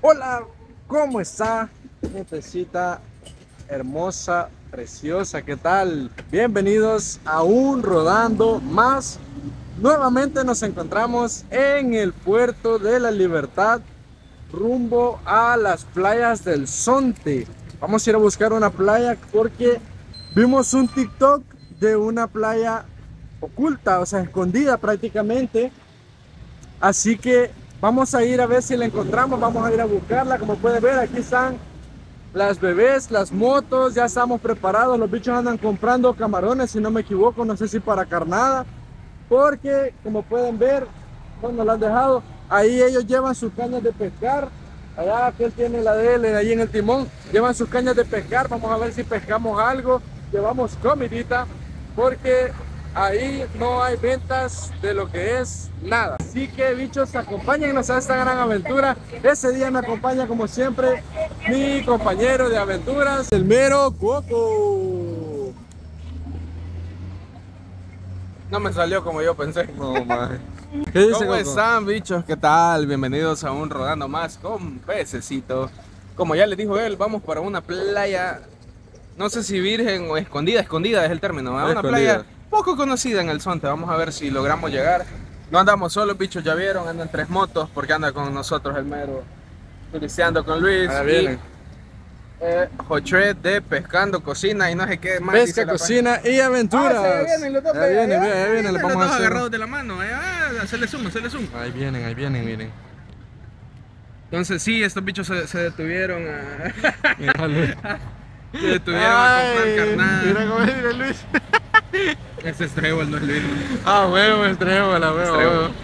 Hola, ¿cómo está? Gentecita hermosa, preciosa, ¿qué tal? Bienvenidos a un Rodando Más. Nuevamente nos encontramos en el puerto de la Libertad, rumbo a las playas del Zonte. Vamos a ir a buscar una playa porque vimos un TikTok de una playa oculta, o sea, escondida prácticamente. Así que vamos a ir a ver si la encontramos, vamos a ir a buscarla. Como pueden ver, aquí están las bebés, las motos, ya estamos preparados. Los bichos andan comprando camarones, si no me equivoco, no sé si para carnada, porque como pueden ver, cuando la han dejado, ahí ellos llevan sus cañas de pescar. Allá aquel tiene la de él, ahí en el timón, llevan sus cañas de pescar. Vamos a ver si pescamos algo, llevamos comidita, porque ahí no hay ventas de lo que es nada. Así que bichos, acompáñennos a esta gran aventura. Ese día me acompaña como siempre mi compañero de aventuras, el mero Coco. No me salió como yo pensé. No, man. ¿Qué dice, ¿Cómo Coco? están, bichos? ¿Qué tal? Bienvenidos a un Rodando Más con Pececito. Como ya les dijo él, vamos para una playa, no sé si virgen o escondida, escondida es el término, ¿verdad? Una Escondida. playa poco conocida en el Zonte. Vamos a ver si logramos llegar. No andamos solos, bichos, ya vieron, andan 3 motos porque anda con nosotros el mero turisteando con Luis. Ahora vienen. Jochué de pescando, cocina y no sé qué más. Pesca, dice la cocina y aventuras. ahí vienen los dos. Ahí vienen, ahí vienen, les Los vamos dos a hacer. agarrados de la mano. Hacerle zoom, hacerle zoom. Ahí vienen, miren. Entonces sí, estos bichos se detuvieron a... Míralo. Se detuvieron a comprar carnada. Mira cómo es, mira Luis. Ese es Trébol, no es Luis. Ah, huevo, el trébol, a huevo, Trébol. huevo.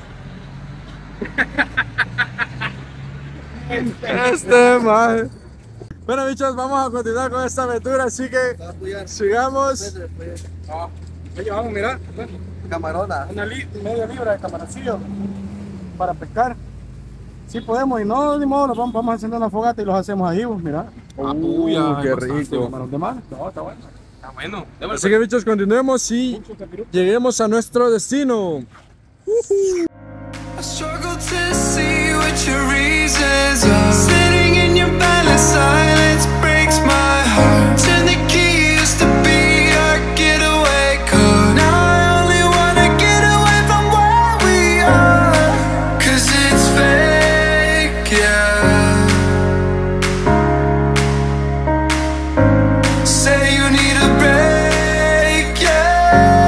Maje. Bueno, bichos, vamos a continuar con esta aventura, así que sigamos. Oye, vamos, mira. Camarona. Media libra de camaroncillo para pescar. Si podemos, y no, ni modo, vamos a encender una fogata y los hacemos ahí, pues, mira. puya, Qué hay bastante, rico. Camarones de mar, no, está bueno. Está bueno. Así que bichos, continuemos y lleguemos a nuestro destino. I struggle to see what your reasons are. Sitting in your violent silence breaks my heart. Turn the key, used to be our getaway car. Now I only wanna get away from where we are. 'Cause it's fake, yeah. Say you need a break, yeah.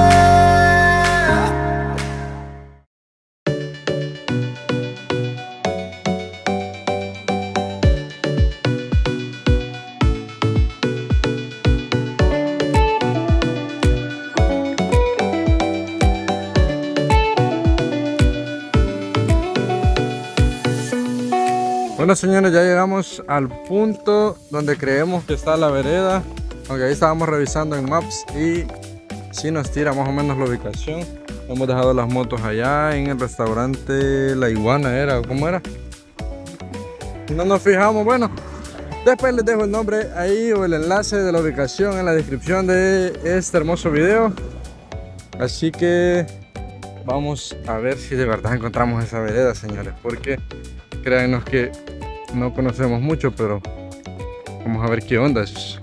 Bueno, señores, ya llegamos al punto donde creemos que está la vereda, aunque ahí estábamos revisando en Maps y sí nos tira más o menos la ubicación. Hemos dejado las motos allá en el restaurante La Iguana, ¿era? ¿Cómo era? No nos fijamos. Bueno, después les dejo el nombre ahí o el enlace de la ubicación en la descripción de este hermoso video. Así que vamos a ver si de verdad encontramos esa vereda, señores, porque créanos que no conocemos mucho, pero vamos a ver qué onda.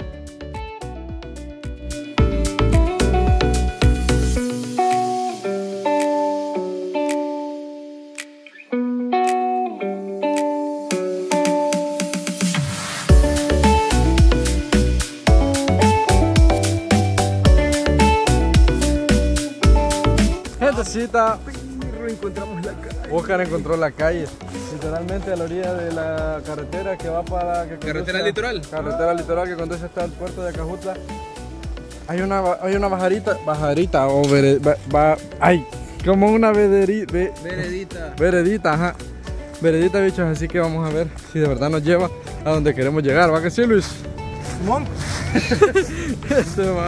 Gentecita, Encontramos la calle. Oscar encontró la calle, literalmente a la orilla de la carretera que va para... ¿Carretera litoral? Carretera litoral que conduce hasta el puerto de Acajutla. Hay una bajarita o ay, como una Veredita. veredita, ajá. Veredita, bichos, así que vamos a ver si de verdad nos lleva a donde queremos llegar. ¿Va que sí, Luis? Simón. Este va.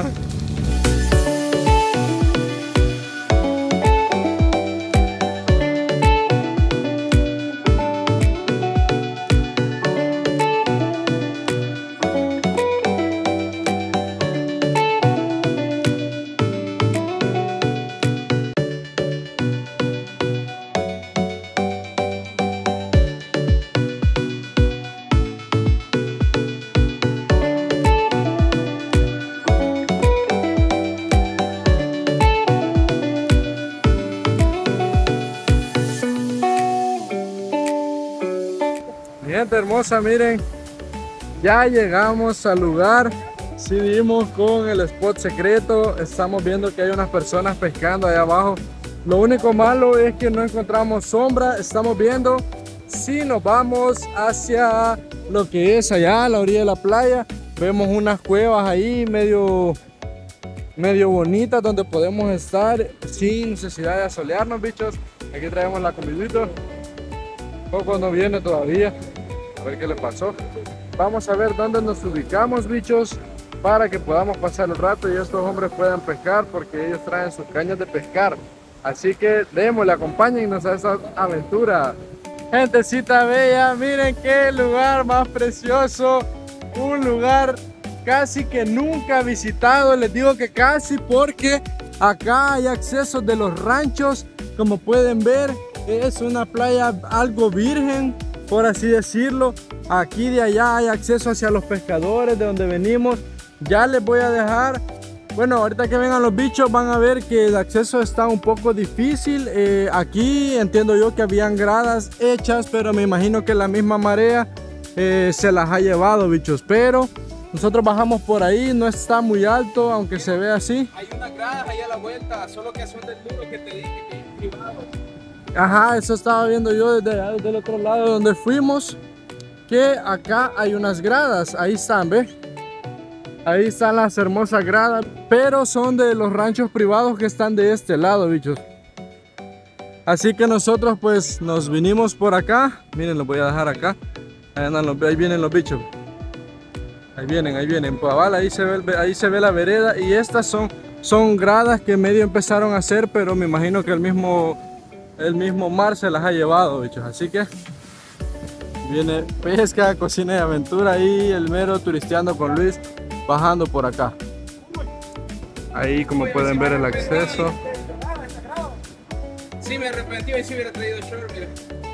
Mi gente hermosa, miren, ya llegamos al lugar. Sí dimos con el spot secreto. Estamos viendo que hay unas personas pescando allá abajo. Lo único malo es que no encontramos sombra. Estamos viendo si nos vamos hacia lo que es allá a la orilla de la playa. Vemos unas cuevas ahí medio bonitas donde podemos estar sin necesidad de asolearnos, bichos. Aquí traemos la comidita. Poco no viene todavía. A ver qué le pasó. Vamos a ver dónde nos ubicamos, bichos, para que podamos pasar el rato y estos hombres puedan pescar, porque ellos traen sus cañas de pescar. Así que démosle, acompáñennos a esta aventura. Gentecita bella, miren qué lugar más precioso. Un lugar casi que nunca visitado. Les digo que casi porque acá hay acceso de los ranchos. Como pueden ver, es una playa algo virgen, por así decirlo. Aquí de allá hay acceso hacia los pescadores de donde venimos. Ya les voy a dejar, bueno, ahorita que vengan los bichos van a ver que el acceso está un poco difícil. Aquí entiendo yo que habían gradas hechas, pero me imagino que la misma marea se las ha llevado, bichos. Pero nosotros bajamos por ahí, no está muy alto, aunque se ve así. Hay unas gradas ahí a la vuelta, solo que son del muro que te dije que es privado. Ajá, eso estaba viendo yo desde el otro lado donde fuimos, que acá hay unas gradas. Ahí están, ¿ves? Ahí están las hermosas gradas, pero son de los ranchos privados que están de este lado, bichos. Así que nosotros pues nos vinimos por acá. Miren, los voy a dejar acá. Ahí vienen los bichos. Ahí vienen. Pues, vale, ahí se ve la vereda. Y estas son gradas que medio empezaron a hacer, pero me imagino que el mismo mar se las ha llevado, bichos. Así que viene pesca, cocina y aventura. Y el mero turisteando con Luis, bajando por acá. Ahí como pueden ver el acceso. Sí, me arrepentí y sí hubiera traído short, mira.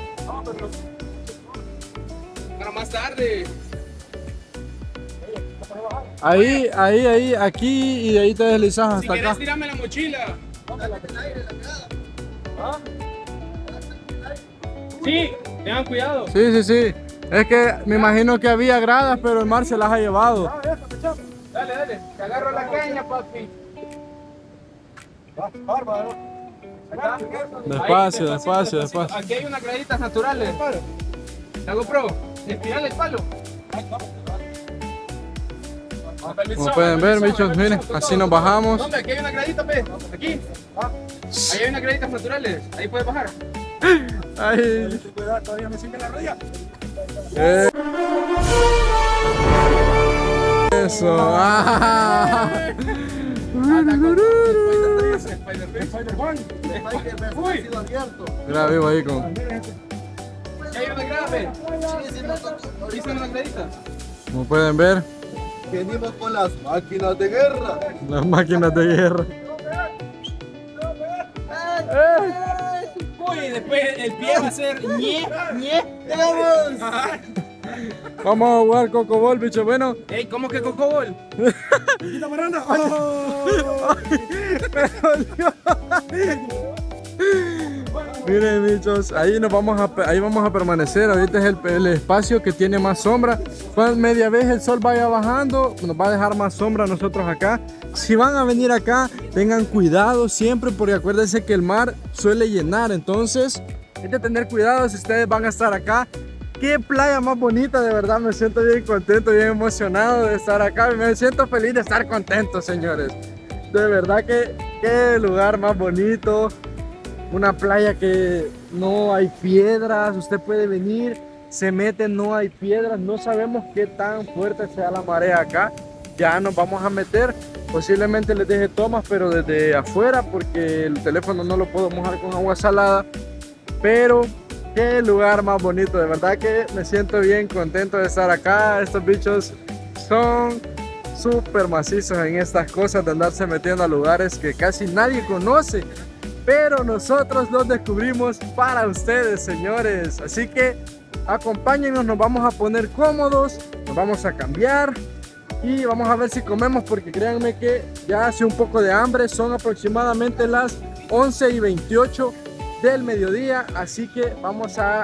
Para más tarde. Ahí, aquí y de ahí te deslizas Si hasta quieres, acá. tírame la mochila. Sí, tengan cuidado. Sí. Es que me imagino que había gradas, pero el mar se las ha llevado. Dale, te agarro la caña, papi. Bárbaro. Despacio. Aquí hay unas graditas naturales. La GoPro, espiral el palo. Como pueden ver, bichos, miren, así nos bajamos. ¿Dónde? Aquí hay una gradita, pe. Aquí. Ahí hay unas graditas naturales. Ahí puedes bajar. Ay. Cuidado, todavía me sigue la rodilla. Eso. Ah. Spider-Man. Uy, Mira, vivo ahí con. aquí hay una grada, pe. Aquí están unas graditas. Como pueden ver, Venimos con las máquinas de guerra. las máquinas de guerra. Uy, después el pie va a ser ñe. Vamos a jugar Cocobol, bicho. Bueno, Ey, ¿cómo que cocobol? Quita Miranda. miren, bichos, ahí vamos a permanecer. Ahorita es el espacio que tiene más sombra. Cuando media vez el sol vaya bajando, nos va a dejar más sombra a nosotros acá. Si van a venir acá, tengan cuidado siempre, porque acuérdense que el mar suele llenar. Entonces hay que tener cuidado si ustedes van a estar acá. Qué playa más bonita, de verdad me siento bien contento, bien emocionado de estar acá. Me siento feliz de estar contento, señores. De verdad que qué lugar más bonito. Una playa que no hay piedras, usted puede venir, se mete, no hay piedras. No sabemos qué tan fuerte sea la marea acá. Ya nos vamos a meter, posiblemente les deje tomas, pero desde afuera, porque el teléfono no lo puedo mojar con agua salada. Pero qué lugar más bonito, de verdad que me siento bien contento de estar acá. Estos bichos son súper macizos en estas cosas de andarse metiendo a lugares que casi nadie conoce, pero nosotros los descubrimos para ustedes, señores. Así que acompáñenos, nos vamos a poner cómodos, nos vamos a cambiar y vamos a ver si comemos, porque créanme que ya hace un poco de hambre. Son aproximadamente las 11:28 del mediodía, así que vamos a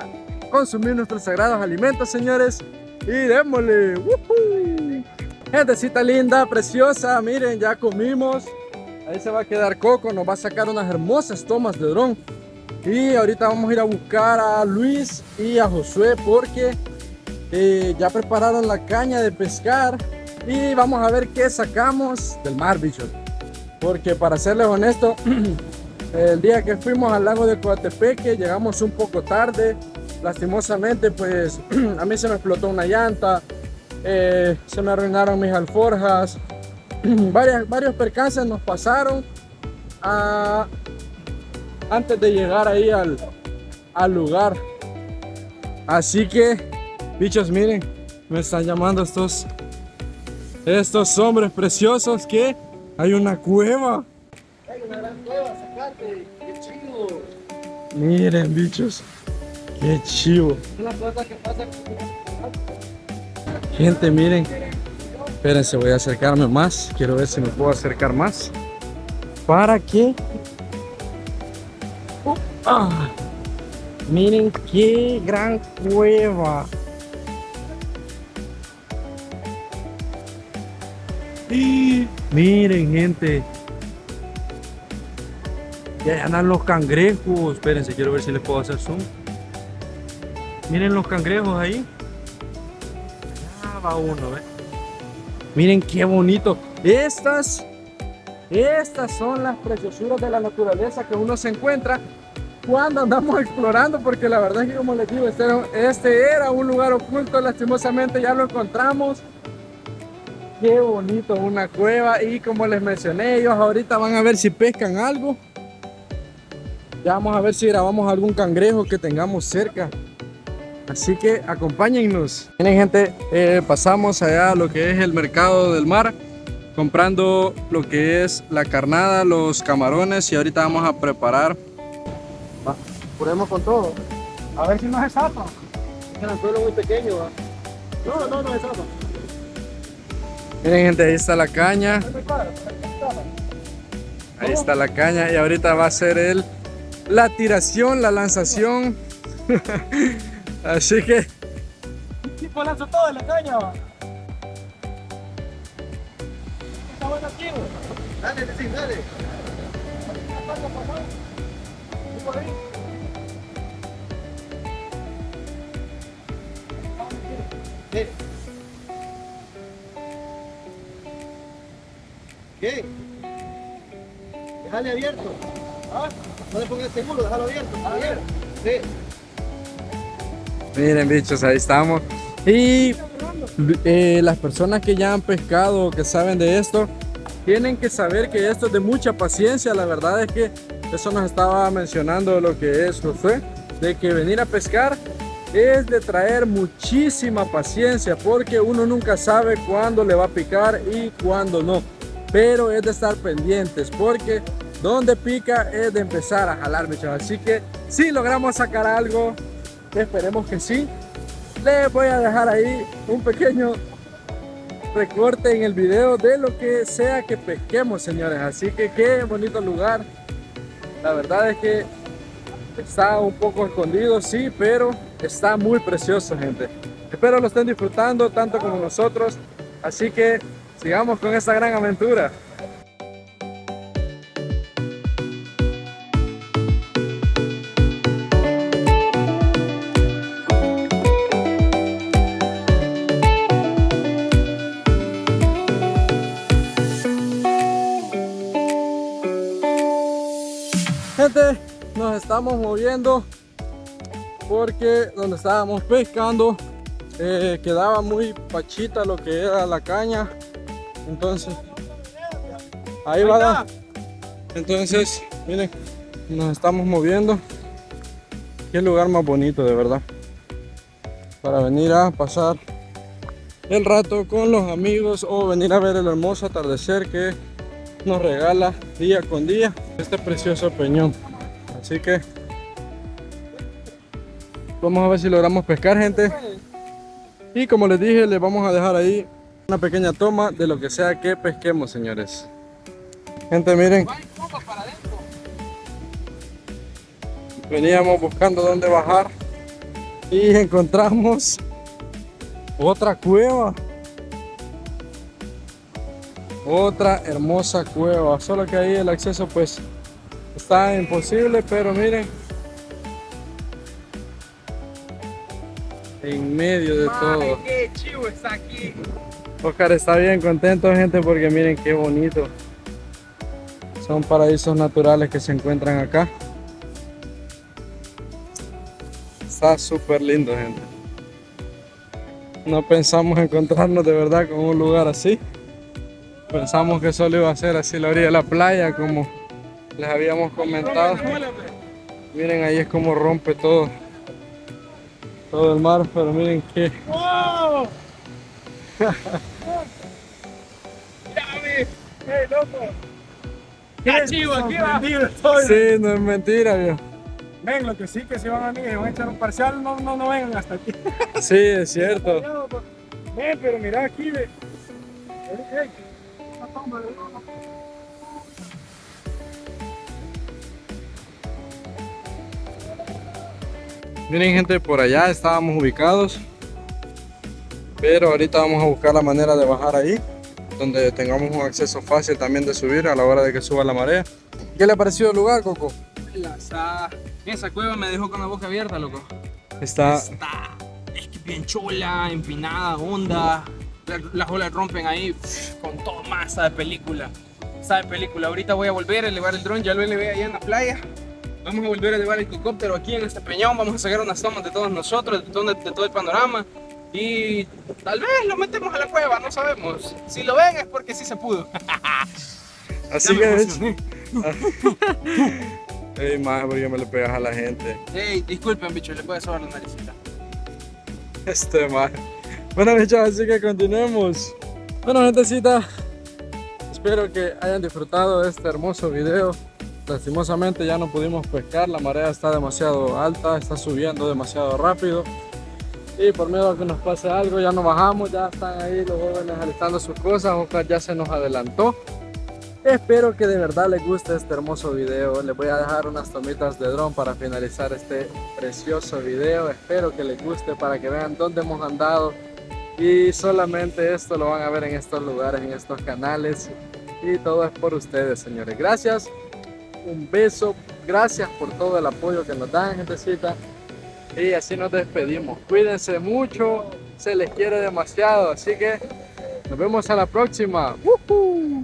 consumir nuestros sagrados alimentos, señores. Y démosle. ¡Woohoo! Gentecita linda, preciosa, miren, ya comimos. Ahí se va a quedar Coco, nos va a sacar unas hermosas tomas de dron. Y ahorita vamos a ir a buscar a Luis y a Josué porque ya prepararon la caña de pescar. Y vamos a ver qué sacamos del mar, bichos. Porque para serles honesto, el día que fuimos al lago de Coatepeque llegamos un poco tarde. Lastimosamente, pues a mí se me explotó una llanta, se me arruinaron mis alforjas. Varios percances nos pasaron antes de llegar ahí al lugar. Así que, bichos, miren, me están llamando estos hombres preciosos que hay una cueva. Hay una gran cueva, sacate, qué chido. Miren, bichos, qué chivo. Es la cosa que pasa Gente, miren. Espérense, voy a acercarme más. Quiero ver si me puedo acercar más. ¿Para qué? Miren qué gran cueva. Miren, gente. Ya andan los cangrejos. Espérense, quiero ver si les puedo hacer zoom. Miren los cangrejos ahí. Ah, va uno, ¿ves? Miren qué bonito. Estas son las preciosuras de la naturaleza que uno se encuentra cuando andamos explorando, porque la verdad es que, como les digo, este era un lugar oculto. Lastimosamente ya lo encontramos. Qué bonito, una cueva. Y como les mencioné, ellos ahorita van a ver si pescan algo. Ya vamos a ver si grabamos algún cangrejo que tengamos cerca. Así que acompáñennos. Miren, gente, pasamos allá a lo que es el mercado del mar, comprando lo que es la carnada, los camarones, y ahorita vamos a preparar. Puremos con todo. A ver si no es zapa. Es que el pueblo es muy pequeño, ¿va? No es zapa. Miren, gente, ahí está la caña. Ahí está la caña y ahorita va a ser la tiración, la lanzación. Así que Tipo lanzo todo en la caña. Está bueno aquí, güey. Dale, sí, dale. ¿Qué? Déjale abierto. ¿Ah? No le pongas seguro, déjalo abierto. Sí. miren, bichos, ahí estamos. Y las personas que ya han pescado, que saben de esto, tienen que saber que esto es de mucha paciencia. La verdad es que eso nos estaba mencionando lo que es Josué, de que venir a pescar es de traer muchísima paciencia, porque uno nunca sabe cuándo le va a picar y cuándo no. Pero es de estar pendientes, porque donde pica es de empezar a jalar, bichos. Así que si logramos sacar algo, esperemos que sí, les voy a dejar ahí un pequeño recorte en el video de lo que sea que pesquemos, señores. Así que qué bonito lugar. La verdad es que está un poco escondido, sí, pero está muy precioso, gente. Espero lo estén disfrutando tanto como nosotros. Así que sigamos con esta gran aventura. Gente, nos estamos moviendo porque donde estábamos pescando quedaba muy pachita lo que era la caña. Entonces ahí va. Entonces miren, nos estamos moviendo. Qué lugar más bonito, de verdad, para venir a pasar el rato con los amigos o venir a ver el hermoso atardecer que nos regala día con día este precioso peñón. Así que vamos a ver si logramos pescar, gente. Y como les dije, les vamos a dejar ahí una pequeña toma de lo que sea que pesquemos, señores. Gente, miren, veníamos buscando dónde bajar Y encontramos otra cueva. Otra hermosa cueva. Solo que ahí el acceso pues está imposible, pero miren. En medio de todo. ¡Qué chivo está aquí! Oscar está bien contento, gente, porque miren qué bonito. Son paraísos naturales que se encuentran acá. Está súper lindo, gente. No pensamos encontrarnos de verdad con un lugar así. Pensamos que solo iba a ser así la orilla de la playa, como les habíamos comentado. Miren, ahí es como rompe todo el mar, pero miren que ¡Wow! ¡Hey, loco! ¡Qué chivo aquí va! Sorprendido estoy. sí, no es mentira, viejo. Ven, lo que sí que si van a venir y van a echar un parcial, no vengan hasta aquí. Sí, es cierto. Ven, pero mira aquí, ve. Hey, una toma de uno. Miren, gente, por allá estábamos ubicados, pero ahorita vamos a buscar la manera de bajar ahí, donde tengamos un acceso fácil también de subir a la hora de que suba la marea. ¿Qué le ha parecido el lugar, Coco? Esa cueva me dejó con la boca abierta, loco. Es que bien chula, empinada, honda. Las olas rompen ahí con todo más, sabe película. Sabe película. Ahorita voy a volver a elevar el dron, ya lo elevé allá en la playa. Vamos a volver a elevar el helicóptero aquí en este peñón. Vamos a sacar unas tomas de todos nosotros, de todo el panorama. Y tal vez lo metemos a la cueva, no sabemos. Si lo ven es porque sí se pudo. Así Ya me que emocioné. Ey, más porque me le pegas a la gente. Ey, disculpen, bicho, le puede sobar la naricita. Más. Bueno, bichos, así que continuemos. Bueno, gentecita, espero que hayan disfrutado de este hermoso video. Lastimosamente ya no pudimos pescar, la marea está demasiado alta, está subiendo demasiado rápido. Y por miedo a que nos pase algo, ya no bajamos, ya están ahí los jóvenes alistando sus cosas. Oscar ya se nos adelantó. Espero que de verdad les guste este hermoso video. Les voy a dejar unas tomitas de dron para finalizar este precioso video. Espero que les guste para que vean dónde hemos andado. Y solamente esto lo van a ver en estos lugares, en estos canales. Y todo es por ustedes, señores. Gracias. Un beso. Gracias por todo el apoyo que nos dan, gentecita. Y así nos despedimos. Cuídense mucho. Se les quiere demasiado. Así que nos vemos a la próxima. ¡Woohoo!